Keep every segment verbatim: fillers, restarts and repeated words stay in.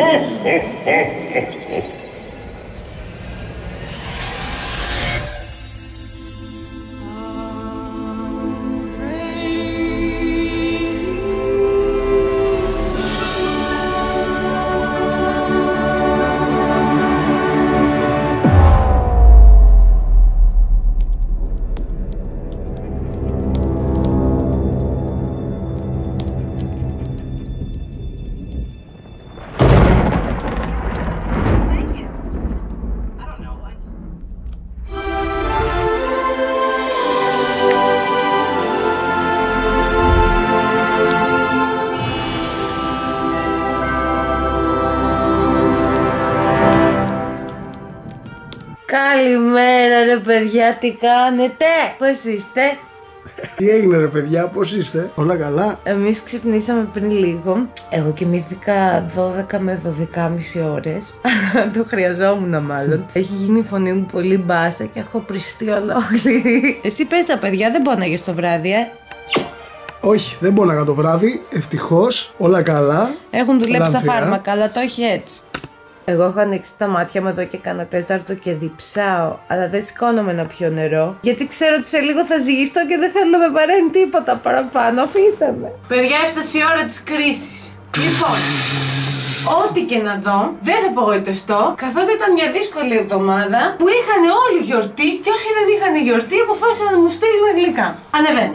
Καλημέρα ρε παιδιά, τι κάνετε, πώς είστε? Τι έγινε ρε παιδιά, πώς είστε, όλα καλά? Εμείς ξυπνήσαμε πριν λίγο. Εγώ κοιμήθηκα δώδεκα με δώδεκα και μισή ώρες. Το χρειαζόμουν μάλλον. Έχει γίνει η φωνή μου πολύ μπάσα και έχω πριστεί ολόκληρη. Εσύ πες τα παιδιά, δεν πόναγες το βράδυ, ε? Όχι, δεν πόναγα το βράδυ, ευτυχώς, όλα καλά. Έχουν δουλέψει τα φάρμακα, αλλά το έχει έτσι. Εγώ έχω ανοίξει τα μάτια μου εδώ και κάνα τέταρτο και διψάω, αλλά δεν σηκώνομαι να πιω νερό, γιατί ξέρω ότι σε λίγο θα ζυγιστώ και δεν θέλω να με παρέμει τίποτα παραπάνω. Αφήστε με. Παιδιά, έφτασε η ώρα της κρίσης. Λοιπόν, ό,τι και να δω, δεν θα απογοητευτώ, καθότι ήταν μια δύσκολη εβδομάδα που είχαν όλοι γιορτή και όσοι δεν είχαν γιορτή αποφάσισαν να μου στείλουν γλυκά. Ανεβαίνω.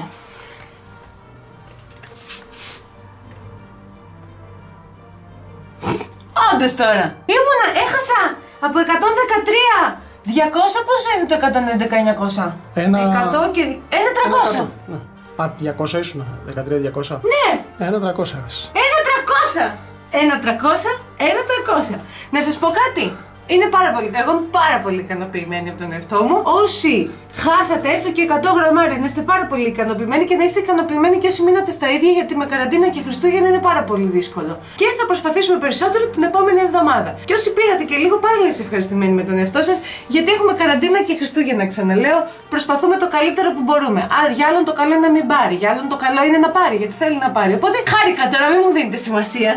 Όντως τώρα, ήμουνα, έχασα από εκατόν δεκατρία, διακόσια, πόσο είναι το εκατόν έντεκα εννιακόσια? Ένα... εκατό και... ένα τριακόσια. Ναι. Α, διακόσια ήσουν, δεκατρία διακόσια. Ναι. Ένα τριακόσια. Ένα τριακόσια. Ένα τριακόσια, ένα τριακόσια. Να σας πω κάτι. Είναι πάρα πολύ καλό. Εγώ είμαι πάρα πολύ ικανοποιημένη από τον εαυτό μου. Όσοι χάσατε έστω και εκατό γραμμάρια, να είστε πάρα πολύ ικανοποιημένοι και να είστε ικανοποιημένοι και όσοι μείνατε στα ίδια, γιατί με καραντίνα και Χριστούγεννα είναι πάρα πολύ δύσκολο. Και θα προσπαθήσουμε περισσότερο την επόμενη εβδομάδα. Και όσοι πήρατε και λίγο, πάλι να είστε ευχαριστημένοι με τον εαυτό σας, γιατί έχουμε καραντίνα και Χριστούγεννα, ξαναλέω. Προσπαθούμε το καλύτερο που μπορούμε. Α, για άλλον το καλό είναι να μην πάρει, για άλλον το καλό είναι να πάρει, γιατί θέλει να πάρει. Οπότε χάρηκα τώρα, μην μου δίνετε σημασία.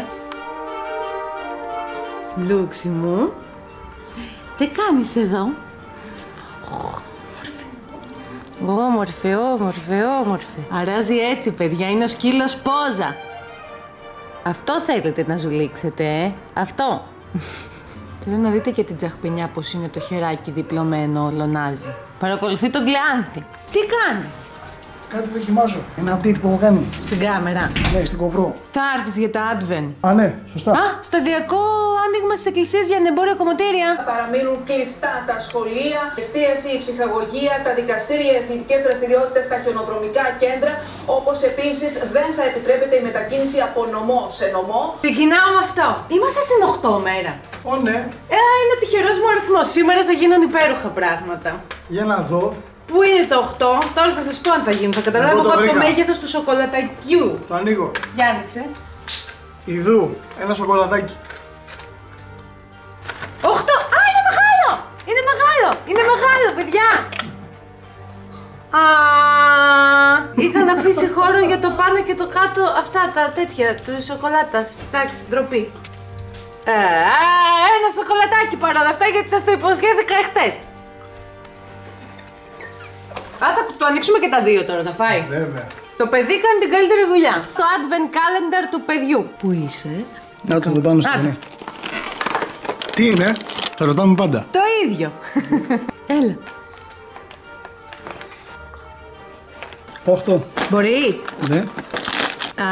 Λούξη μου. Τι κάνεις εδώ? Όμορφη, όμορφη, όμορφη. Αράζει έτσι παιδιά, είναι ο σκύλος Πόζα. Αυτό θέλετε να ζουλήξετε, ε? Αυτό. Θέλω να δείτε και την τσαχπινιά πως είναι το χεράκι διπλωμένο, λονάζει. Παρακολουθεί τον Κλεάνθη. Τι κάνεις? Κάτι δοκιμάζω. Ένα update που έχω κάνει. Στην κάμερα. Ναι, στην GoPro. Θα έρθεις για τα Advent. Α, ναι, σωστά. Α, σταδιακό άνοιγμα στις εκκλησίες για ανεμπόρια κομμωτήρια. Θα παραμείνουν κλειστά τα σχολεία, εστίαση, η ψυχαγωγία, τα δικαστήρια, οι εθνικές δραστηριότητες, τα χιονοδρομικά κέντρα, όπως επίσης δεν θα επιτρέπεται η μετακίνηση από νομό σε νομό. Ξεκινάω με αυτό. Είμαστε στην οκτώ μέρα. Ω, ναι. Ε, είναι τυχερός μου αριθμός. Σήμερα θα γίνουν υπέροχα πράγματα. Για να δω. Πού είναι το οκτώ, τώρα θα σας πω αν θα γίνουν. Θα καταλάβω από το μέγεθος του σοκολατακιού. Το ανοίγω. Για άνοιξε. Ιδού, ένα σοκολατάκι. οκτώ! Α, είναι μεγάλο! Είναι μεγάλο! Είναι μεγάλο, παιδιά! Α, είχαν αφήσει χώρο για το πάνω και το κάτω, αυτά τα τέτοια του σοκολάτας. Εντάξει, ντροπή. Ε, ένα σοκολατάκι παρόλα αυτά, γιατί σας το υποσχέθηκα εχθές. Α, θα το ανοίξουμε και τα δύο τώρα, να φάει. Βέβαια. Το παιδί κάνει την καλύτερη δουλειά. Το advent calendar του παιδιού. Πού είσαι? Να το δω πάνω στο φωνή. Τι είναι? Θα ρωτάμε πάντα. Το ίδιο. Έλα. Οχτώ. Μπορείς? Ναι. Α,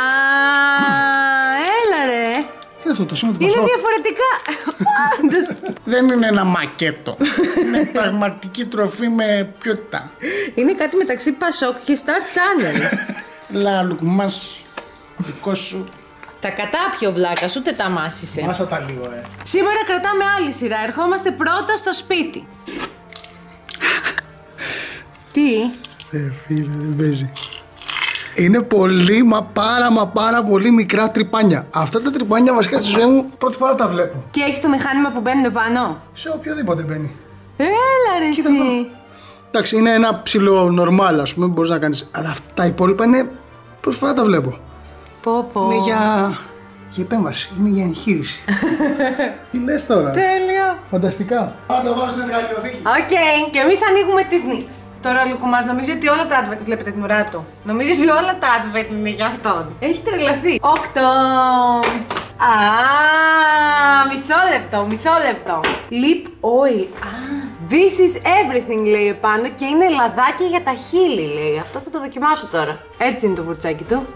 έλα ρε. Τι είναι αυτό το σήμα του Είναι Πασόκ? διαφορετικά. Πάντως. Δεν είναι ένα μακέτο. Είναι πραγματική τροφή με ποιότητα. Είναι κάτι μεταξύ Πασόκ και Star Channel. Λα, λουκουμάς, δικό σου. Τα κατάπιε ο βλάκας, ούτε τα μάσησε. Μάσα τα λίγο, ε. Σήμερα κρατάμε άλλη σειρά. Ερχόμαστε πρώτα στο σπίτι. Τι? Ε, φίλε, δεν παίζει. Είναι πολύ, μα πάρα μα πάρα πολύ μικρά τρυπάνια. Αυτά τα τρυπάνια βασικά στη ζωή μου πρώτη φορά τα βλέπω. Και έχεις το μηχάνημα που μπαίνουν πάνω? Σε οποιοδήποτε μπαίνει. Έλα ρε Κοίτα εσύ. εδώ. Εντάξει, είναι ένα ψηλό νορμάλ, ας πούμε, μπορείς να κάνεις. Αλλά αυτά τα υπόλοιπα είναι πρώτη φορά τα βλέπω. Πω πω. Είναι για και επέμβαση. Είναι για εγχείρηση. Τι λες τώρα? Τέλειο. Φανταστικά. Πάντα βάλω στην εργαλειοθήκη. Οκ, okay. Και εμείς ανοίγουμε τις νίξ. Τώρα ο Λουκουμάς νομίζει ότι όλα τα advent. Βλέπετε την ουρά του. Νομίζει ότι όλα τα advent είναι για αυτόν. Έχει τρελαθεί. Οκτώ. Α, μισό λεπτό, μισό λεπτό. Lip oil. Α, this is everything λέει επάνω και είναι λαδάκι για τα χείλη λέει. Αυτό θα το δοκιμάσω τώρα. Έτσι είναι το βουρτσάκι του.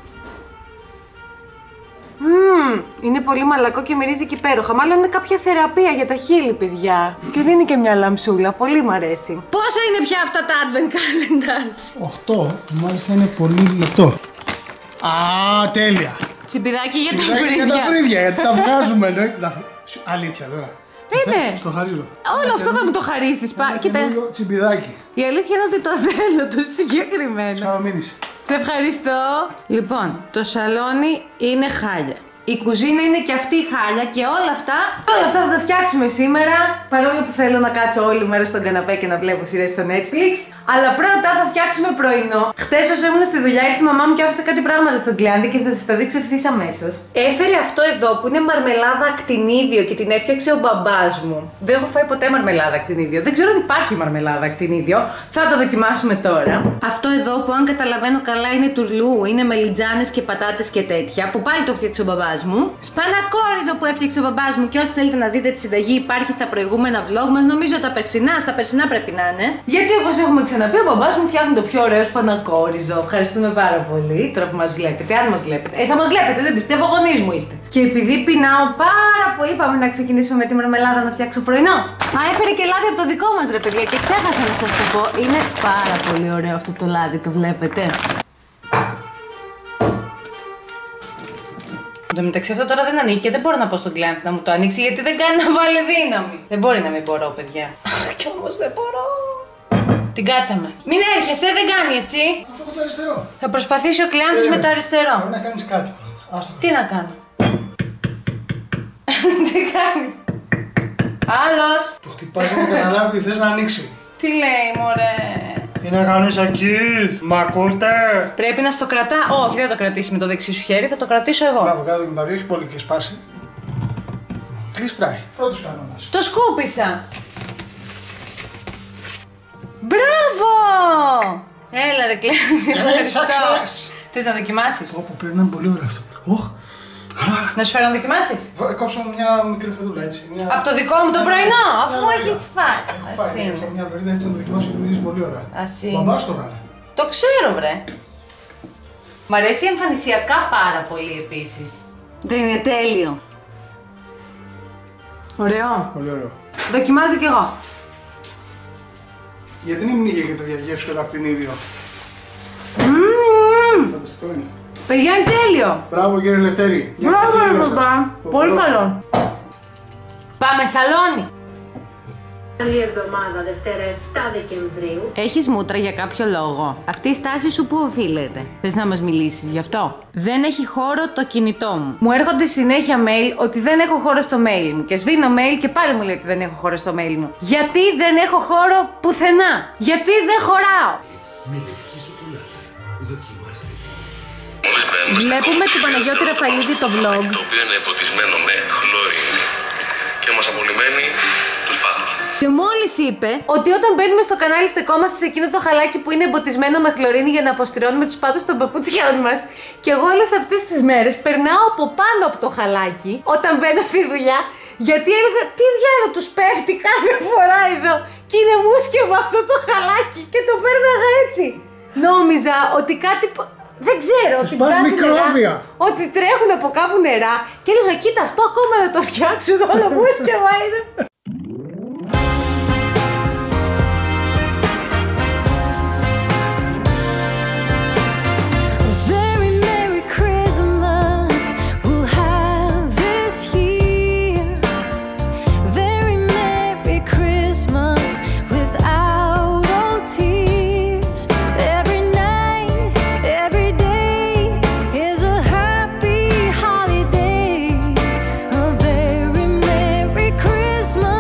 Μμμ, είναι πολύ μαλακό και μυρίζει και υπέροχα. Μάλλον είναι κάποια θεραπεία για τα χείλη, παιδιά. Και δίνει και μια λαμψούλα. Πολύ μ' αρέσει. Πόσα είναι πια αυτά τα advent calendars? οκτώ. Μάλιστα είναι πολύ λεπτό. Α, τέλεια. Τσιμπιδάκι για τα Τσιμπιδάκι φρύδια. για τα φρύδια, γιατί τα βγάζουμε. Ναι. Αλήθεια τώρα. Είναι. Στο χαρίζω. Όλο αυτό θα μου το χαρίσεις. Πα... Κοίτα. Τσιμπιδάκι. Η αλήθεια είναι ότι το θέλω το συγκεκριμένο. Σκαρομήνυση. Σε ευχαριστώ. Λοιπόν, το σαλόνι είναι χάλια. Η κουζίνα είναι και αυτή χάλια και όλα αυτά, όλα αυτά θα τα φτιάξουμε σήμερα. Παρόλο που θέλω να κάτσω όλη μέρα στον καναπέ και να βλέπω σειρές στο Netflix. Αλλά πρώτα θα φτιάξουμε πρωινό. Χτες όσο ήμουν στη δουλειά ήρθε η μαμά μου και άφησε κάτι πράγματα στον κλειάντη και θα σας τα δείξω ευθύς αμέσως. Έφερε αυτό εδώ που είναι μαρμελάδα ακτινίδιο και την έφτιαξε ο μπαμπάς μου. Δεν έχω φάει ποτέ μαρμελάδα ακτινίδιο. Δεν ξέρω αν υπάρχει μαρμελάδα ακτινίδιο. Θα το δοκιμάσουμε τώρα. Αυτό εδώ που αν καταλαβαίνω καλά είναι τουρλού, είναι μελιτζάνες και πατάτες και τέτοια που πάλι το φτιάξε ο μπαμπάς μου. Σπανακόριζο που έφτιαξε ο μπαμπάς μου και όσοι θέλετε να δείτε τη συνταγή υπάρχει στα προηγούμενα vlog μας. Νομίζω τα περσινά, στα περσινά πρέπει να είναι. Γιατί όπως έχουμε ξαναπεί, ο μπαμπάς μου φτιάχνει το πιο ωραίο σπανακόριζο. Ευχαριστούμε πάρα πολύ. Τώρα που μας βλέπετε, αν μας βλέπετε. Ε, θα μας βλέπετε, δεν πιστεύω, γονείς μου είστε. Και επειδή πεινάω πάρα πολύ, πάμε να ξεκινήσουμε με τη μαρμελάδα να φτιάξω πρωινό. Α, έφερε και λάδι από το δικό μας ρε παιδιά και ξέχασα να σας το πω. Είναι πάρα πολύ ωραίο αυτό το λάδι, το βλέπετε. Εν τω μεταξύ αυτό τώρα δεν ανοίγει και δεν μπορώ να πω στον κλιάντη να μου το ανοίξει γιατί δεν κάνει να βάλει δύναμη. Δεν μπορεί να μην μπορώ, παιδιά. Αχ, κι όμως δεν μπορώ. Την κάτσαμε. Μην έρχεσαι, δεν κάνει εσύ. Αυτό το αριστερό. Θα προσπαθήσει ο κλιάντης με το αριστερό. Πρέπει να κάνεις κάτι πρώτα. Άστο. Τι να κάνω. Τι κάνεις. Άλλος. Το χτυπάς για να καταλάβει ότι θες να ανοίξει. Τι λέει, μωρέ. Τι να κάνεις εκεί, μ' ακούτε? Πρέπει να στο κρατά. Όχι, δεν θα το κρατήσει με το δεξί σου χέρι, θα το κρατήσω εγώ. Μπράβο, κάτω με τα δύο, έχει πολύ και σπάσει. Κλειστράει. Πρώτος κανόνας. Το σκούπισα. Μπράβο! Έλα ρε κλαίει. Θες να δοκιμάσεις? Όπου πρέπει να είναι πολύ ωραίο αυτό. Οχ. Να σου φέρω να δοκιμάσεις? Κόψω μια μικρή φεδούλα έτσι. Μια... Από το δικό μου το πρωινό, αφού μου έχεις φάει. Ας Φάει, είναι. μια βερίδα έτσι να το δοκιμάσω και μυρίζει πολύ ωραία. Ας είναι. Μπαμπάς το έκανε. Το ξέρω βρε. Μ' αρέσει εμφανισιακά πάρα πολύ επίσης. Δεν είναι τέλειο. Ωραίο. Πολύ ωραίο. Δοκιμάζω κι εγώ. Γιατί δεν πνίγει και το διαγεύσει και το ακτινίδιο. Μμμ. Φανταστικό είναι. Παιδιά είναι τέλειο. Μπράβο κύριε Ελευθέρη. Μπράβο ρε μπαμπά. Πολύ καλό. Πάμε σαλόνι. Άλλη εβδομάδα, Δευτέρα επτά Δεκεμβρίου. Έχεις μούτρα για κάποιο λόγο. Αυτή η στάση σου πού οφείλεται? Θες να μας μιλήσεις γι' αυτό? Δεν έχει χώρο το κινητό μου. Μου έρχονται συνέχεια mail ότι δεν έχω χώρο στο mail μου. Και σβήνω mail και πάλι μου λέει ότι δεν έχω χώρο στο mail μου. Γιατί δεν έχω χώρο πουθενά? Γιατί δεν χωράω? Βλέπουμε του Παναγιώτη Ραφαηλίδη το vlog. Το οποίο είναι ποτισμένο με χλωρίνη και μας απολυμμένει τους πάτους. Και μόλις είπε ότι όταν μπαίνουμε στο κανάλι στεκόμαστε σε εκείνο το χαλάκι που είναι εμποτισμένο με χλωρίνη για να αποστηρώνουμε τους πάτους των παπουτσιών μας. Και εγώ όλες αυτές τις μέρες περνάω από πάνω από το χαλάκι όταν μπαίνω στη δουλειά. Γιατί έλεγα τι διάλογο τους πέφτει κάθε φορά εδώ. Και είναι μουσκευο αυτό το χαλάκι και το πέρναγα έτσι. Νόμιζα ότι κάτι. Δεν ξέρω, ότι πας μικρόβια. Νερά, ότι τρέχουν από κάπου νερά και έλεγα κοίτα αυτό ακόμα να το φτιάξουν όλο μουσκευα είναι. Christmas.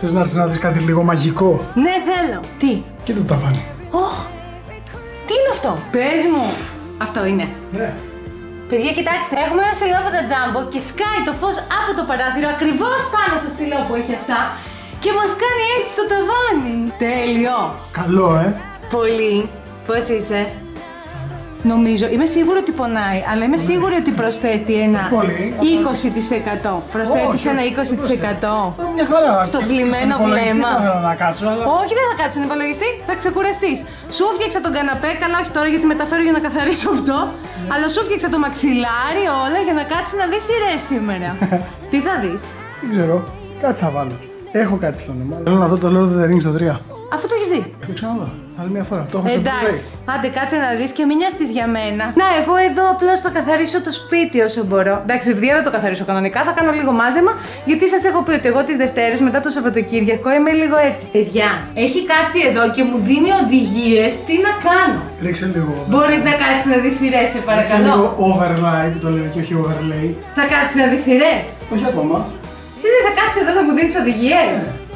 Θες να έρθεις να δεις κάτι λίγο μαγικό? Ναι, θέλω. Τι? Και το ταβάνι. Ωχ, τι είναι αυτό? Πες μου. Αυτό είναι. Ναι. Παιδιά, κοιτάξτε, έχουμε ένα στυλό από τα Jumbo και σκάει το φως από το παράθυρο ακριβώς πάνω στο στυλό που έχει αυτά και μας κάνει έτσι το ταβάνι. Τέλειο. Καλό, ε. Πολύ. Πώς είσαι? Νομίζω, είμαι σίγουρη ότι πονάει, αλλά είμαι σίγουρη ότι προσθέτει ένα Πολύ. είκοσι τοις εκατό. Προσθέτεις Όχι, ένα όχι, είκοσι τοις εκατό. Μια χαρά. Στο θλιμμένο βλέμμα. Δεν θέλω να κάτσω, αλλά... Όχι, δεν θα κάτσεις στον υπολογιστή, θα ξεκουραστείς. Σου φτιάξα τον καναπέ, καλά όχι τώρα γιατί μεταφέρω για να καθαρίσω αυτό. Αλλά σου φτιάξα το μαξιλάρι όλα για να κάτσεις να δεις σειρές σήμερα. Τι θα δεις? Δεν ξέρω. Κάτι θα βάλω. Έχω κάτι στο νου. Θέλω να δω το Lord of the Rings το τρία. Αφού το έχεις δει. Το ξαναδώ. Άλλη μια φορά. Το έχω σε Εντάξει, άντε κάτσε να δεις και μην νοιαστείς για μένα. Να, εγώ εδώ απλώς θα καθαρίσω το σπίτι όσο μπορώ. Εντάξει, τη Δευτέρα δεν το καθαρίσω κανονικά, θα κάνω λίγο μάζεμα, γιατί σας έχω πει ότι εγώ τις Δευτέρες μετά το Σαββατοκύριακο είμαι λίγο έτσι. Παιδιά, έχει κάτσει εδώ και μου δίνει οδηγίες τι να κάνω. Ρίξε λίγο. Μπορείς να κάτσεις να δεις σειρές, σε Ρίξε παρακαλώ. λίγο overlay που το λένε και όχι overlay. Θα κάτσεις να δεις σειρές. Όχι ακόμα. Τι δεν θα κάτσεις εδώ να μου δίνεις οδηγίες.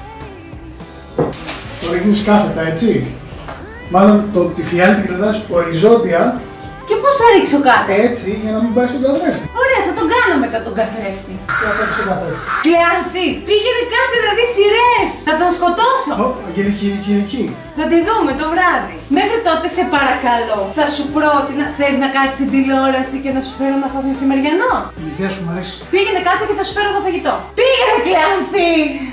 Το ρίχνεις κάθετα, έτσι. Μάλλον το, τη φιάλη την κρατάς οριζόντια. Και πώς θα ρίξω κάτω? Έτσι, για να μην πάει στον καθρέφτη. Ωραία, θα τον κάνω μετά τον καθρέφτη. Και να πάει στον καθρέφτη. Κλεάνθη, πήγαινε κάτσε να δεις σειρές. Θα τον σκοτώσω. Ω, Αγγελική, Αγγελική. Θα τη δούμε το βράδυ. Μέχρι τότε σε παρακαλώ, θα σου πρότεινα, θες να κάτσεις στην τηλεόραση και να σου φέρω να φας μεσημεριανό? Η ιδέα σου μου αρέσει. Πήγαινε κάτσε και θα σου φέρω εγώ φαγητό. Πήγαινε Κλεάνθη.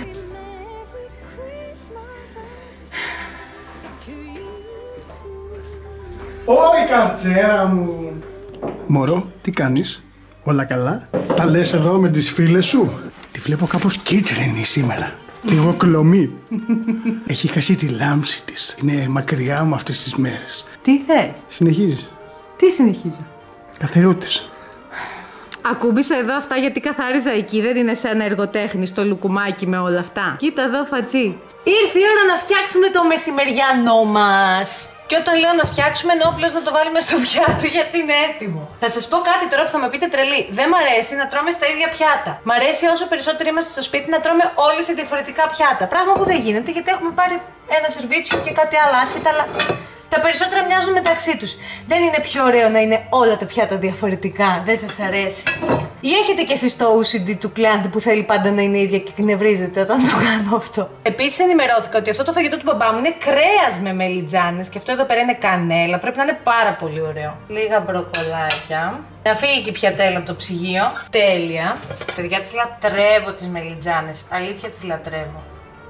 Ωι καρτσέρα μου! Μωρό, τι κάνεις? Όλα καλά? Τα λες εδώ με τις φίλες σου? Τη βλέπω κάπως κίτρινη σήμερα. Λίγο κλωμή. Έχει χάσει τη λάμψη της. Είναι μακριά μου αυτές τις μέρες. Τι θες? Συνεχίζεις. Τι συνεχίζω? Καθαρότης. Ακούμπησα εδώ αυτά γιατί καθάριζα εκεί, δεν είναι σαν εργοτέχνη στο λουκουμάκι με όλα αυτά. Κοίτα εδώ φατσί. Ήρθε η ώρα να φτιάξουμε το μεσημεριανό μας. Και όταν λέω να φτιάξουμε, εννοώ απλώς να το βάλουμε στο πιάτο γιατί είναι έτοιμο. Θα σας πω κάτι τώρα που θα με πείτε τρελή. Δεν μ' αρέσει να τρώμε στα ίδια πιάτα. Μ' αρέσει όσο περισσότερο είμαστε στο σπίτι να τρώμε όλοι σε διαφορετικά πιάτα. Πράγμα που δεν γίνεται γιατί έχουμε πάρει ένα σερβίτσιο και κάτι άλλο άσχετα, αλλά τα περισσότερα μοιάζουν μεταξύ τους. Δεν είναι πιο ωραίο να είναι όλα τα πιάτα διαφορετικά? Δεν σας αρέσει? Ή έχετε κι εσείς το ο σι ντι του Κλεάνθη που θέλει πάντα να είναι ίδια και εκνευρίζεται όταν το κάνω αυτό? Επίσης ενημερώθηκα ότι αυτό το φαγητό του μπαμπά μου είναι κρέας με μελιτζάνες και αυτό εδώ πέρα είναι κανέλα. Πρέπει να είναι πάρα πολύ ωραίο. Λίγα μπροκολάκια. Να φύγει και η πιατέλα από το ψυγείο. Τέλεια. Παιδιά, τις λατρεύω τις μελιτζάνες. Αλήθεια τις λατρεύω.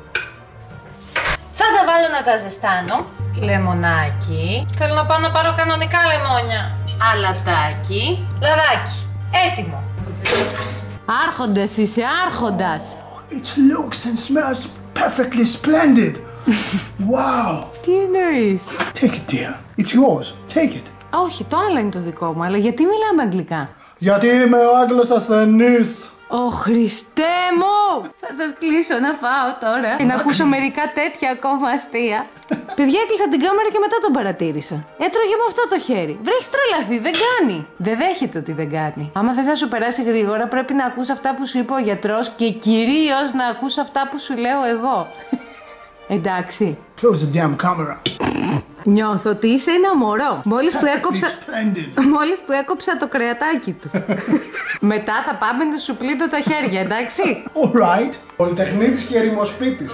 Θα τα βάλω να τα ζεστάνω. Λεμονάκι. Θέλω να πάω να πάρω κανονικά λεμόνια. Αλατάκι. Λαδάκι. Έτοιμο. Άρχοντας είσαι, άρχοντας. It looks and smells perfectly splendid. Wow. Τι εννοείς? Take it, dear. It's yours. Take it. Όχι, το άλλο είναι το δικό μου, αλλά γιατί μιλάμε αγγλικά? Γιατί είμαι ο Άγγλος ασθενής. Ω Χριστέ μου! Θα σας κλείσω να φάω τώρα και να ακούσω μερικά τέτοια ακόμα αστεία. Παιδιά, έκλεισα την κάμερα και μετά τον παρατήρησα. Έτρωγε με αυτό το χέρι. Βρε, έχεις τρελαθεί, δεν κάνει. Δεν δέχεται ότι δεν κάνει. Άμα θες να σου περάσει γρήγορα, πρέπει να ακούς αυτά που σου είπε ο γιατρός και κυρίως να ακούς αυτά που σου λέω εγώ. Εντάξει. Close the damn camera. Νιώθω ότι είσαι ένα μωρό. Μόλις του έκοψα... Splendid. Μόλις του έκοψα το κρεατάκι του. Μετά θα πάμε να σου πλύνω τα χέρια, εντάξει. Alright. Πολυτεχνίτης και ερημοσπίτης.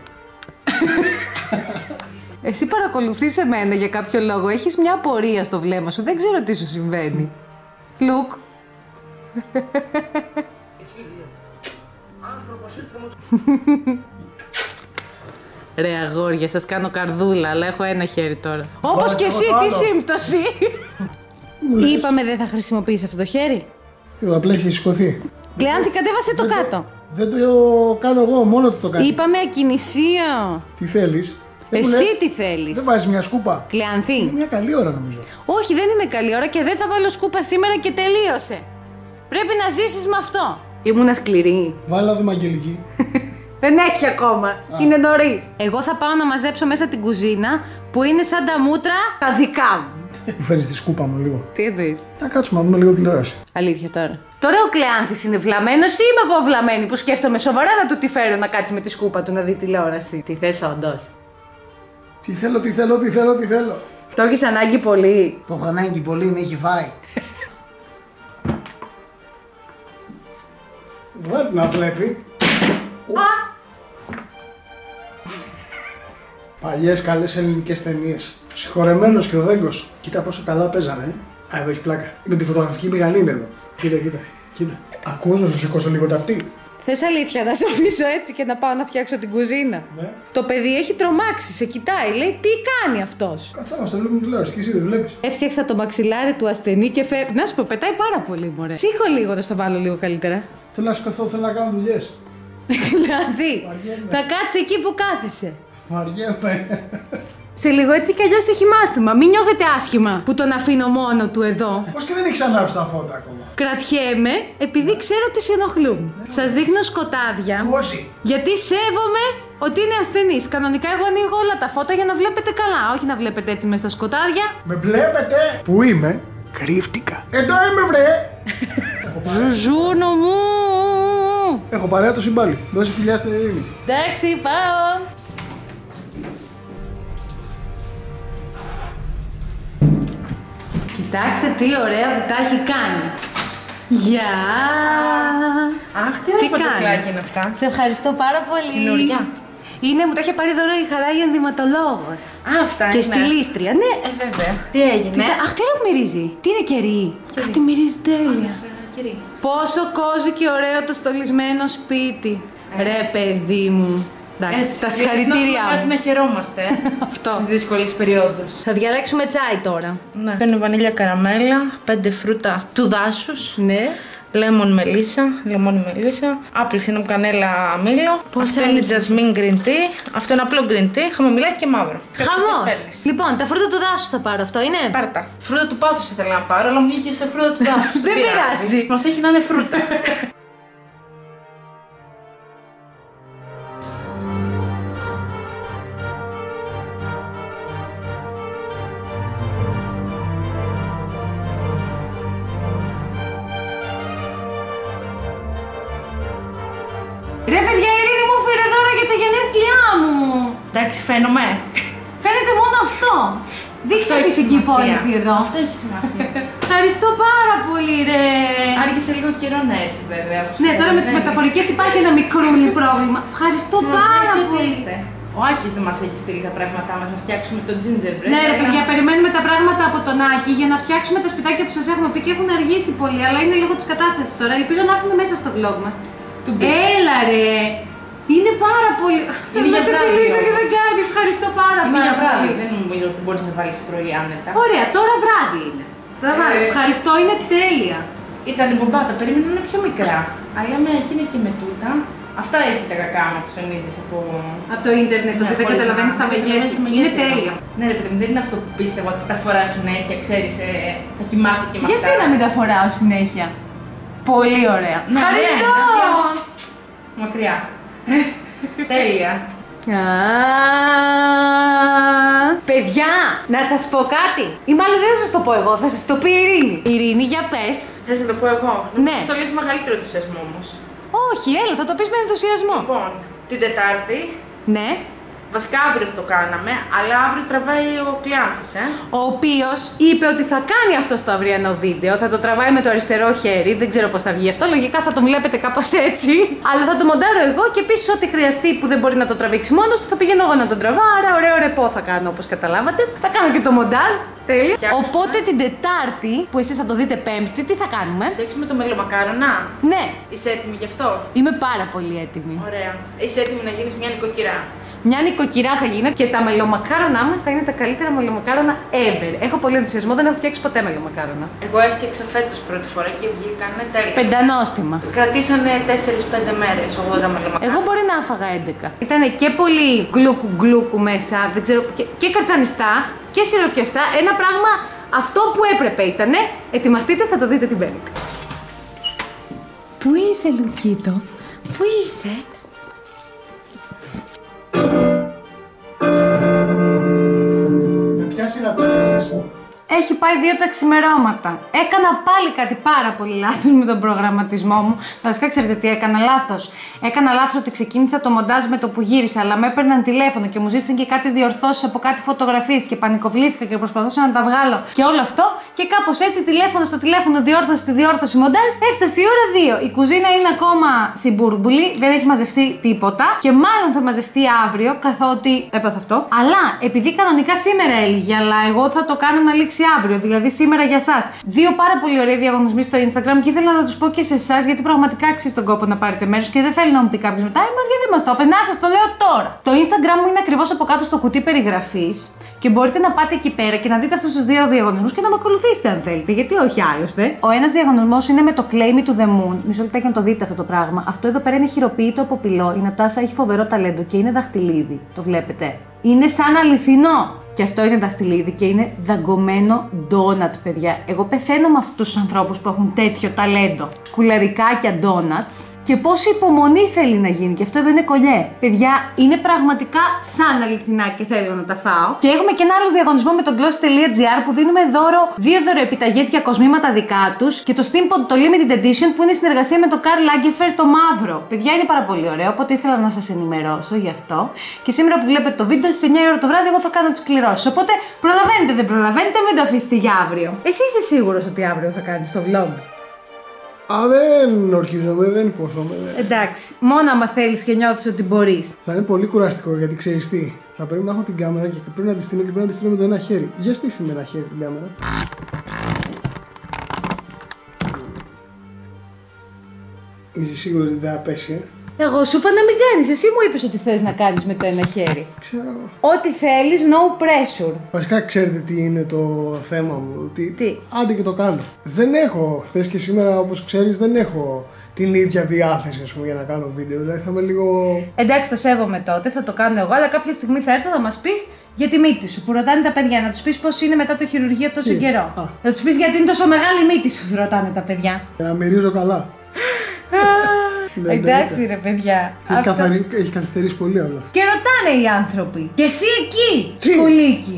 Εσύ παρακολουθείς εμένα για κάποιο λόγο. Έχεις μια απορία στο βλέμμα σου. Δεν ξέρω τι σου συμβαίνει. Λουκ. Ρε αγόρια, σας κάνω καρδούλα, αλλά έχω ένα χέρι τώρα. Όπως και εσύ, τι σύμπτωση! Είπαμε δεν θα χρησιμοποιήσει αυτό το χέρι. Εγώ απλά έχει σηκωθεί. Κλεάνθη, κατέβασε το κάτω. Δεν το κάνω εγώ, μόνο το το κάνει. Είπαμε ακινησία. Τι θέλεις? Εσύ τι θέλεις? Δεν βάζεις μια σκούπα? Κλεάνθη. Είναι μια καλή ώρα νομίζω. Όχι, δεν είναι καλή ώρα και δεν θα βάλω σκούπα σήμερα και τελείωσε. Πρέπει να ζήσεις με αυτό. Ήμουνα σκληρή. Βάλα δούμε Αγγελική. Δεν έχει ακόμα. Α. Είναι νωρίς. Εγώ θα πάω να μαζέψω μέσα την κουζίνα που είναι σαν τα μούτρα τα δικά μου. Μου φέρεις τη σκούπα μου λίγο. Τι εννοείς? Να κάτσουμε να δούμε λίγο τηλεόραση. Αλήθεια τώρα. Τώρα ο Κλεάνθης είναι βλαμμένος ή είμαι εγώ βλαμμένη που σκέφτομαι σοβαρά να του τη φέρω να κάτσει με τη σκούπα του να δει τηλεόραση? Τι θες όντως? Τι θέλω, τι θέλω, τι θέλω, τι θέλω. Το έχεις ανάγκη πολύ? Το έχω ανάγκη πολύ, με έχει φάει. Βάλτε να βλέπει. Α! Παλιές καλές ελληνικές ταινίες. Συγχωρεμένος και ο Βέγκος. Κοίτα πόσο καλά παίζανε. Α, εδώ έχει πλάκα. Είναι τη φωτογραφική μηχανή είναι εδώ. Κοίτα, κοίτα, κοίτα. Ακούς να σου σηκώσω λίγο ταυτί? Θες αλήθεια να σε αφήσω έτσι και να πάω να φτιάξω την κουζίνα? Ναι. Το παιδί έχει τρομάξει, σε κοιτάει, λέει τι κάνει αυτός? Καθόμαστε, βλέπουμε τηλεόραση και εσύ δεν βλέπεις. Έφτιαξα το μαξιλάρι του ασθενή και φεύγει. Να σου πω, πετάει πάρα πολύ, μωρέ. Σήκω λίγο να στο βάλω λίγο καλύτερα. Θέλω να σκοθώ, θέλω να κάνω δουλειές. Δηλαδή, Βαριέμαι. θα κάτσει εκεί που κάθεσαι. Βαριέμαι. Σε λίγο έτσι κι αλλιώς έχει μάθημα. Μην νιώθετε άσχημα που τον αφήνω μόνο του εδώ. Πώς και δεν έχεις ανάψει τα φώτα ακόμα? Κρατιέμαι επειδή ξέρω ότι σε ενοχλούν. Σας δείχνω σκοτάδια. Κόζι. Γιατί σέβομαι ότι είναι ασθενής. Κανονικά εγώ ανοίγω όλα τα φώτα για να βλέπετε καλά. Όχι να βλέπετε έτσι μέσα στα σκοτάδια. Με βλέπετε? Πού είμαι? Κρύφτηκα. Εδώ είμαι βρε. Ζουζούνο μου. Έχω παρέα το συμπάλι. Δώσε φιλιά στην Ειρήνη. Εντάξει, πάω. Κοιτάξτε τι ωραία που τα έχει κάνει. Γεια! Αχ, τι ωραία φωτοφλάκια είναι αυτά. Σε ευχαριστώ πάρα πολύ. Καινούρια. Είναι, μου τα είχε πάρει δώρο η Χαρά η ενδυματολόγος. Α, αυτά Και είναι. στιλίστρια, ναι. Ε, βέβαια. Τι έγινε? Κοίτα, αχ, τι ωραία που μυρίζει. Τι είναι κερί? Κάτι μυρίζει τέλεια. Κύριε. Πόσο κόζι και ωραίο το στολισμένο σπίτι. Ρε παιδί μου. Εντάξει, τα συγχαρητήριά Κάτι μου. να χαιρόμαστε Αυτό. στις δύσκολες περιόδους. Θα διαλέξουμε τσάι τώρα. Ναι. Είναι βανίλια καραμέλα, πέντε φρούτα του δάσους. Ναι. Λέμον μελίσσα, λεμόνι μελίσσα, άπλησινο κανέλα μήλο. Πώς αυτό έλεγε? είναι jasmine green tea, αυτό είναι απλό green tea, χαμομηλάκι και μαύρο. Χαμός. Παίρνεις. Λοιπόν, τα φρούτα του δάσους θα πάρω, αυτό είναι. Πάρτα. Φρούτα του πάθους ήθελα να πάρω, αλλά μου βγήκε σε φρούτα του δάσους. Δεν πειράζει. Μας έχει να είναι φρούτα. Ρε παιδιά, η Ειρήνη μου φέρε δώρο για τα γενέθλιά μου. Εντάξει, φαίνομαι. Φαίνεται μόνο αυτό. Δείξε Αυτό ότι έχει είσαι και η σημασία. υπόλοιπη εδώ. Αυτό έχει σημασία. Ευχαριστώ πάρα πολύ, ρε. Άργησε λίγο καιρό να έρθει, βέβαια. όπως Ναι, τώρα με τις καταλαβαίνεις. μεταφορικές υπάρχει ένα μικρούλι πρόβλημα. Ευχαριστώ Σημασία πάρα έχει ότι πολύ. ήρθε. Ο Άκης δεν μας έχει στείλει τα πράγματά μας να φτιάξουμε το gingerbread. Ναι, ρε αλλά- παιδιά, περιμένουμε τα πράγματα από τον Άκη για να φτιάξουμε τα σπιτάκια που σας έχουμε πει και έχουν αργήσει πολύ, αλλά είναι λίγο της κατάστασης τώρα. Ελπίζω να έρθουν μέσα στο vlog μας. Του μπει. Έλα, ρε. Είναι πάρα πολύ. Θέλω να για σε βράδυ φιλήσω και όμως. δεν κάνει. Ευχαριστώ πάρα Είναι πάρα για βράδυ. πολύ. Δεν νομίζω ότι μπορείς να βάλεις πρωί άνετα. Ωραία, τώρα βράδυ είναι. Θα βάλω. Ε. Ευχαριστώ, είναι τέλεια. Ήταν η μπομπάτα, περίμενα να είναι πιο μικρά. Αλλά με εκείνη και με τούτα. Αυτά έχει τα κακά μου που ψωνίζεις από. Από το ίντερνετ, ότι Ναι, δεν χωρίς καταλαβαίνει να- τα δεν μεγέθη. καταλαβαίνεις τα Είναι μεγέθη. τέλεια. Ναι, ρε παιδί μου, δεν είναι αυτό που πίστευα ότι τα φοράς συνέχεια, ξέρεις, ε, θα κοιμάσαι και με Γιατί αυτά. να μην τα φοράω συνέχεια. Πολύ ωραία. Ναι, Ευχαριστώ. ωραία, Μακριά. Τέλεια. Α, παιδιά, να σας πω κάτι. Ή μάλλον δεν θα σας το πω εγώ, θα σας το πει η Ειρήνη. Ειρήνη, για πες. Θες να το πω εγώ? Ναι. Στο λες μεγαλύτερο ενθουσιασμό όμως. Όχι, έλα, θα το πεις με ενθουσιασμό. Λοιπόν, την Τετάρτη, Ναι. βασικά αύριο το κάναμε, αλλά αύριο τραβάει ο Κλεάνθης, ε. Ο οποίος είπε ότι θα κάνει αυτό στο αυριανό βίντεο. Θα το τραβάει με το αριστερό χέρι. Δεν ξέρω πώς θα βγει αυτό. Λογικά θα τον βλέπετε κάπως έτσι. Αλλά θα το μοντάρω εγώ και επίσης ό,τι χρειαστεί που δεν μπορεί να το τραβήξει μόνος του θα πηγαίνω εγώ να τον τραβάω. Άρα ωραίο ρεπό θα κάνω όπως καταλάβατε. Θα κάνω και το μοντάρ. Τέλεια. Φτιάξουμε. Οπότε την Τετάρτη που εσείς θα το δείτε Πέμπτη, τι θα κάνουμε? Φτιάξουμε το μελομακάρονα. Ναι, Είσαι έτοιμη γι' αυτό? είμαι πάρα πολύ έτοιμη. Ωραία. Είσαι έτοιμη να γίνεις μια νοικοκυρά? Μια νοικοκυρά θα γίνω και τα μελομακάρονά μας θα είναι τα καλύτερα μελομακάρονα ever. Έχω πολύ ενθουσιασμό, δεν έχω φτιάξει ποτέ μελομακάρονα. Εγώ έφτιαξα φέτος πρώτη φορά και βγήκανε τέλεια. Πεντανόστιμα. Κρατήσανε τέσσερις πέντε μέρες, ογδόντα μελομακάρονα. Εγώ μπορεί να έφαγα έντεκα. Ήταν και πολύ γκλούκου γκλούκου μέσα, δεν ξέρω, και, και καρτσανιστά και σιροπιαστά. Ένα πράγμα αυτό που έπρεπε ήτανε. Ετοιμαστείτε, θα το δείτε την Πέμπτη. Πού είσαι, Λουκίτο? Πού είσαι? Με ποια σειρά τις παίζεις? Έχει πάει δύο τα ξημερώματα. Έκανα πάλι κάτι πάρα πολύ λάθος με τον προγραμματισμό μου. Βασικά, ξέρετε τι έκανα λάθος. Έκανα λάθος ότι ξεκίνησα το μοντάζ με το που γύρισα, αλλά με έπαιρναν τηλέφωνο και μου ζήτησαν και κάτι διορθώσεις από κάτι φωτογραφίες και πανικοβλήθηκα και προσπαθούσα να τα βγάλω και όλο αυτό. Και κάπως έτσι τηλέφωνο στο τηλέφωνο, διόρθωση στη διόρθωση, μοντάζ. Έφτασε η ώρα δύο. Η κουζίνα είναι ακόμα συμπούρμπουλη, δεν έχει μαζευτεί τίποτα και μάλλον θα μαζευτεί αύριο, καθότι έπαθα αυτό. Αλλά επειδή κανονικά σήμερα έλεγε, αλλά εγώ θα το κάνω να λήξει αύριο, δηλαδή σήμερα για εσάς. Δύο πάρα πολύ ωραίοι διαγωνισμοί στο Instagram και ήθελα να τους πω και σε εσάς, γιατί πραγματικά αξίζει τον κόπο να πάρετε μέρος και δεν θέλει να μου πει κάποιος μετά, εμάς γιατί μας το πες, να σας το λέω τώρα. Το Instagram μου είναι ακριβώς από κάτω στο κουτί περιγραφής. Και μπορείτε να πάτε εκεί πέρα και να δείτε αυτούς τους δύο διαγωνισμούς και να με ακολουθήσετε αν θέλετε. Γιατί όχι άλλωστε. Ο ένας διαγωνισμός είναι με το Claim Me to the Moon. Μισό λεπτάκι να το δείτε αυτό το πράγμα. Αυτό εδώ πέρα είναι χειροποίητο από πυλό. Η Νατάσα έχει φοβερό ταλέντο και είναι δαχτυλίδι. Το βλέπετε. Είναι σαν αληθινό. Και αυτό είναι δαχτυλίδι και είναι δαγκωμένο ντόνατ, παιδιά. Εγώ πεθαίνω με αυτούς τους ανθρώπους που έχουν τέτοιο ταλέντο. Σκουλαρικάκια ντόνατς. Και πόση υπομονή θέλει να γίνει, και αυτό εδώ είναι κολλιέ. Παιδιά, είναι πραγματικά σαν αληθινά και θέλω να τα φάω. Και έχουμε και ένα άλλο διαγωνισμό με το glossy.gr που δίνουμε δώρο δύο δωροεπιταγές για κοσμήματα δικά τους και το Steampod το Limited Edition που είναι η συνεργασία με το Karl Lagerfeld το μαύρο. Παιδιά, είναι πάρα πολύ ωραίο, οπότε ήθελα να σας ενημερώσω γι' αυτό. Και σήμερα που βλέπετε το βίντεο στις εννιά η ώρα το βράδυ, εγώ θα κάνω τις κληρώσεις. Οπότε προλαβαίνετε, δεν προλαβαίνετε, μην το αφήσετε για αύριο. Εσύ είσαι σίγουρος ότι αύριο θα κάνεις το vlog? Α, δεν ορκίζομαι, δεν υπόσχομαι. Εντάξει, μόνο άμα θέλεις και νιώθεις ότι μπορείς. Θα είναι πολύ κουραστικό γιατί ξέρεις τι. Θα πρέπει να έχω την κάμερα και πρέπει να τη στείλω και πρέπει να τη στείλω με το ένα χέρι. Για στήσει με ένα χέρι την κάμερα. Είσαι σίγουρη ότι δεν θα πέσει, ε? Εγώ σου είπα να μην κάνεις, εσύ μου είπες ότι θες να κάνεις με το ένα χέρι. Ξέρω. Ό,τι θέλεις, no pressure. Βασικά ξέρετε τι είναι το θέμα μου, ότι Τι? άντε και το κάνω. Δεν έχω, χθες και σήμερα όπως ξέρεις δεν έχω την ίδια διάθεση ας πούμε για να κάνω βίντεο, δηλαδή θα είμαι λίγο... Εντάξει, το σέβομαι τότε, θα το κάνω εγώ, αλλά κάποια στιγμή θα έρθω να μας πεις για τη μύτη σου που ρωτάνε τα παιδιά, να τους πεις πώς είναι μετά το χειρουργείο τόσο Τι? καιρό. Α. Να τους πεις γιατί είναι τόσο μεγάλη η μύτη σου, ρωτάνε τα παιδιά. Για να μυρίζω καλά. Ναι, Εντάξει ναι, ρε παιδιά. Έχει, αυτό... καθαρι... έχει καθυστερήσει πολύ όλο αυτό. Και ρωτάνε οι άνθρωποι. Και εσύ εκεί, Τι? σκουλίκι.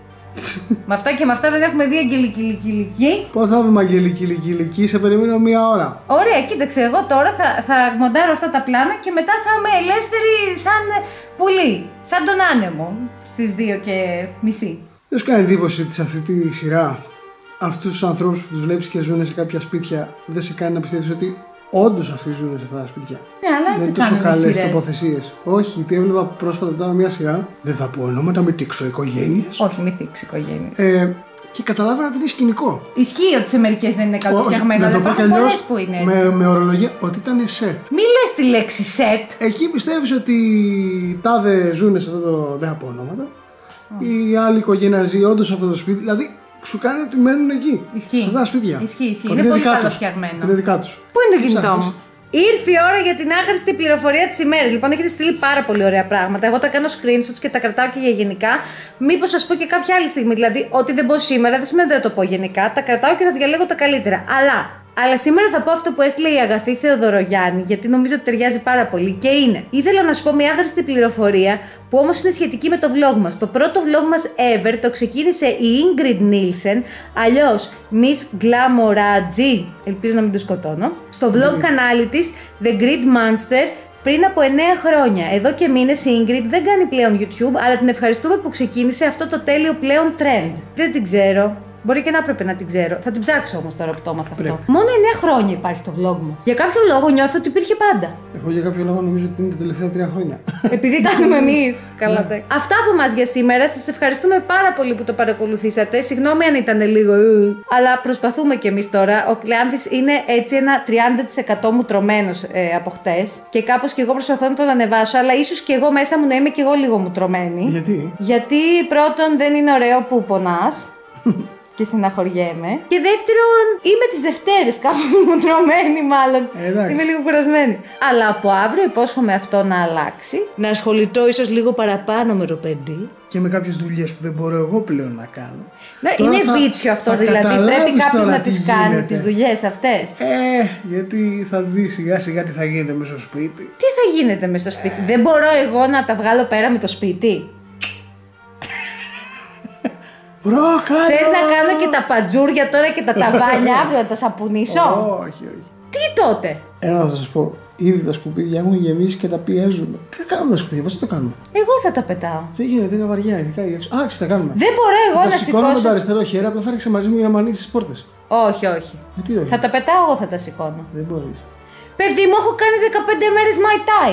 Με αυτά και με αυτά δεν έχουμε δει Αγγελική Λυκή. Πώς θα δούμε Αγγελική Λυκή, σε περιμένω μία ώρα. Ωραία, κοίταξε, εγώ τώρα θα, θα μοντάρω αυτά τα πλάνα και μετά θα είμαι ελεύθερη σαν πουλί. Σαν τον άνεμο στις δύο και μισή. Δεν σου κάνει εντύπωση ότι σε αυτή τη σειρά αυτούς τους ανθρώπους που τους βλέπεις και ζουν σε κάποια σπίτια δεν σε κάνει να πιστεύεις ότι όντως αυτοί ζουν σε αυτά τα σπίτια? Ναι, αλλά έτσι δεν είναι τόσο καλές σειρές. τοποθεσίες. Όχι, τι έβλεπα πρόσφατα τώρα μια σειρά. Δεν θα πω ονόματα, μην τύξω οικογένειες. Όχι, μη θίξει οικογένειες. Ε, και καταλάβαινα ότι είναι σκηνικό. Ισχύει ότι σε μερικές δεν είναι καλοφτιαγμένα, αλλά υπάρχουν πολλές που είναι έτσι. Με, με ορολογία ότι ήταν σετ. Μη λες τη λέξη σετ. Εκεί πιστεύεις ότι οι τάδε ζουν σε αυτό το. Δεν θα πω ονόματα. Mm. Η άλλη οικογένεια ζει όντως σε αυτό το σπίτι. Δηλαδή σου κάνει ότι μένουν εκεί. Ισχύει. Σε αυτά τα σπίτια. Ισχύει, ισχύει. Είναι, είναι πολύ δικά τους. καλοφτιαγμένο. Είναι δικά τους. Πού είναι το κινητό μου? Ήρθε η ώρα για την άχρηστη πληροφορία της ημέρας. Λοιπόν, έχετε στείλει πάρα πολύ ωραία πράγματα. Εγώ τα κάνω screenshots και τα κρατάω και για γενικά. Μήπως σας πω και κάποια άλλη στιγμή. Δηλαδή, ότι δεν πω σήμερα δεν σημαίνει δεν το πω γενικά. Τα κρατάω και θα διαλέγω τα καλύτερα. Αλλά. Αλλά σήμερα θα πω αυτό που έστειλε η Αγαθή Θεοδωρογιάννη, γιατί νομίζω ότι ταιριάζει πάρα πολύ. Και είναι, ήθελα να σου πω μια άχρηστη πληροφορία, που όμως είναι σχετική με το vlog μας. Το πρώτο vlog μας ever το ξεκίνησε η Ingrid Nielsen, αλλιώς Miss Glamouraggi, ελπίζω να μην το σκοτώνω, στο vlog mm. κανάλι της The Grid Monster πριν από εννέα χρόνια. Εδώ και μήνες η Ingrid δεν κάνει πλέον YouTube, αλλά την ευχαριστούμε που ξεκίνησε αυτό το τέλειο πλέον trend. Δεν την ξέρω. Μπορεί και να έπρεπε να την ξέρω. Θα την ψάξω όμως τώρα που το έμαθα αυτό. Μόνο εννέα χρόνια υπάρχει το vlog μου. Για κάποιο λόγο νιώθω ότι υπήρχε πάντα. Εγώ για κάποιο λόγο νομίζω ότι είναι τα τελευταία τρία χρόνια. Επειδή κάνουμε εμείς. Καλά, ναι. Αυτά από εμάς για σήμερα. Σας ευχαριστούμε πάρα πολύ που το παρακολουθήσατε. Συγγνώμη αν ήταν λίγο. Αλλά προσπαθούμε κι εμείς τώρα. Ο Κλεάνθης είναι έτσι ένα τριάντα τοις εκατό μου τρωμένος ε, από χτες. Και κάπως κι εγώ προσπαθώ να τον ανεβάσω. Αλλά ίσως κι εγώ μέσα μου να είμαι κι εγώ λίγο μου τρωμένη. Γιατί? Γιατί πρώτον δεν είναι ωραίο που πονάς. Και στεναχωριέμαι. Και δεύτερον, είμαι τις Δευτέρες κάπου μου τρωμένη, μάλλον. Εντάξει. Είμαι λίγο κουρασμένη. Αλλά από αύριο υπόσχομαι αυτό να αλλάξει. Να ασχοληθώ ίσως λίγο παραπάνω με το παιδί. Και με κάποιες δουλειές που δεν μπορώ εγώ πλέον να κάνω. Ναι, τώρα είναι θα, βίτσιο αυτό, θα δηλαδή. Πρέπει κάποιος να τις κάνει γίνεται. τις δουλειές αυτές. Ε, γιατί θα δει σιγά σιγά τι θα γίνεται μέσα στο σπίτι. Τι θα γίνεται μέσα στο σπίτι? Ε. Δεν μπορώ εγώ να τα βγάλω πέρα με το σπίτι. Μπρο, κάτω! Θες να κάνω και τα παντζούρια τώρα και τα ταβάνια αύριο να τα σαπουνίσω? Όχι, όχι. Τι τότε? Ένα θα σας πω. Ήδη τα σκουπίδια έχουν γεμίσει και τα πιέζουμε. Τι θα κάνουμε τα σκουπίδια, πώς θα το κάνουμε? Εγώ θα τα πετάω. Δεν γίνεται, είναι βαριά, ειδικά η έξω. Α, τι θα κάνουμε? Δεν μπορώ εγώ να σηκώνω με το σηκώσω. αριστερό χέρι, απλά θα έρχεσαι μαζί μου για να ανοίξει τις πόρτες. Όχι, όχι. Γιατί όχι? Θα τα πετάω, εγώ θα τα σηκώνω. Δεν μπορείς. Παιδί μου, έχω κάνει δεκαπέντε μέρες Muay Thai.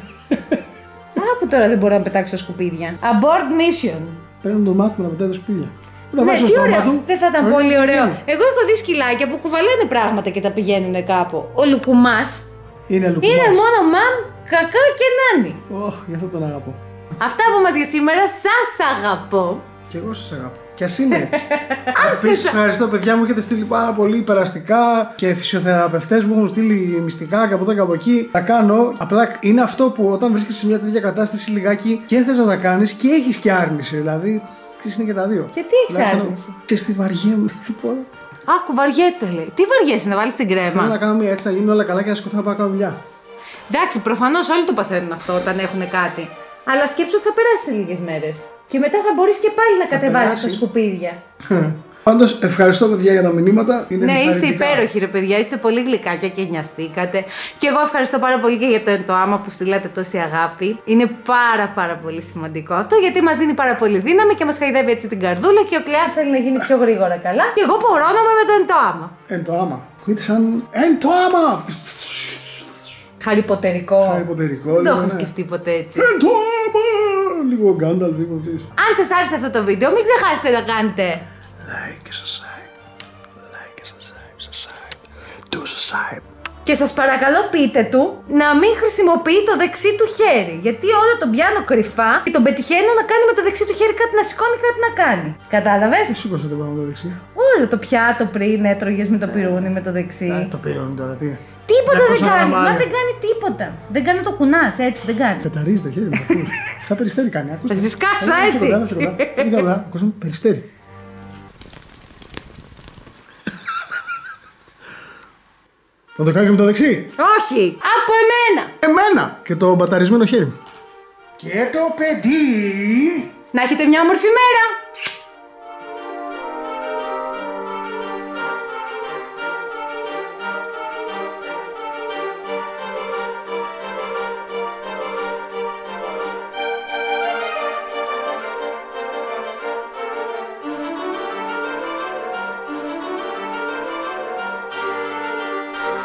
Άκου τώρα, δεν μπορώ να πετάξω τα σκουπίδια. Abort mission. Πρέπει να το μάθουμε να πετάει τα σκουπίδια. Να Ναι, βάζω τι στο ωραίο. στόμα του. Δεν θα ήταν Ωραία, πολύ ωραίο. ναι. Εγώ έχω δει σκυλάκια που κουβαλάνε πράγματα και τα πηγαίνουν κάπου. Ο Λουκουμάς Είναι λουκουμάς. είναι μόνο μαμ, κακά και νάνι. Ωχ, γι' αυτό τον αγαπώ. Αυτά από μας για σήμερα. Σας αγαπώ. Και εγώ σας αγαπώ. Κι ας είναι έτσι. Επίσης, ευχαριστώ παιδιά μου, έχετε στείλει πάρα πολύ περαστικά και φυσιοθεραπευτές μου έχουν στείλει μυστικά και από εδώ και από εκεί. Τα κάνω. Απλά είναι αυτό που όταν βρίσκεσαι σε μια τέτοια κατάσταση λιγάκι και θες να τα κάνεις και έχεις και άρνηση. Δηλαδή, ξέρεις, είναι και τα δύο. Γιατί έχεις Τουλάχιστον, άρνηση? Και στη βαριέμαι, δεν μπορώ. Άκου, βαριέται λέει. Τι βαριέσαι, να βάλεις την Θέλω κρέμα? να κάνω μια έτσι, να γίνουν όλα καλά και να σηκωθώ να πάω να κάνω δουλειά. Εντάξει, προφανώς όλοι το παθαίνουν αυτό όταν έχουν κάτι. Αλλά σκέψου ότι θα περάσει σε λίγες μέρες. Και μετά θα μπορείς και πάλι να κατεβάζεις περάσει. τα σκουπίδια. Πάντως, ευχαριστώ παιδιά για τα μηνύματα. Είναι Ναι, είστε ενθαρρυντικά. υπέροχοι ρε παιδιά, είστε πολύ γλυκάκια και νοιαστήκατε. Και εγώ ευχαριστώ πάρα πολύ και για το εν το άμα που στείλατε τόση αγάπη. Είναι πάρα πάρα πολύ σημαντικό αυτό, γιατί μας δίνει πάρα πολύ δύναμη και μας χαϊδεύει έτσι την καρδούλα και ο Κλεάς θέλει να γίνει πιο γρήγορα καλά. Και εγώ πορώνομαι με το εν το άμα. Εν το άμα. Ακούγεται σαν. Εν το άμα! Χαριποτερικό. Χαριποτερικό, Δεν το λίγο, έχω ναι. σκεφτεί ποτέ έτσι. Εν το άμα! Λίγο γκάνταλ, λίγο ξέρεις. Αν σας άρεσε αυτό το βίντεο, μην ξεχάσετε να κάνετε Like και subscribe. Like και subscribe. Subscribe. Do subscribe. και σας παρακαλώ πείτε του να μην χρησιμοποιεί το δεξί του χέρι. Γιατί όλο τον πιάνω κρυφά και τον πετυχαίνω να κάνει με το δεξί του χέρι κάτι να σηκώνει, κάτι να κάνει. Κατάλαβες? Τι σήκωσε το πάνω το δεξί. Όλο το πιάτο πριν έτρωγες με το πυρούνι με το δεξί. Ε, το πήραμε τώρα, τι. Τίποτα Για δεν πόσα κάνει. γραμμάρια. Μα δεν κάνει τίποτα. Δεν κάνει το κουνάς, έτσι δεν κάνει. Καταρρίζει το χέρι μου. ακούς. Σαν περιστέρι κάνει. Ακούστε. Θα τη σκάσω, Έλα, έτσι. έλα, έλα, έλα, έλα. Κοίτα, έλα, ακούσαμε, περιστέρι. Θα το κάνω και με το δεξί. Όχι! Από εμένα! Εμένα. Και το μπαταρισμένο χέρι μου. Και το παιδί. Να έχετε μια όμορφη μέρα!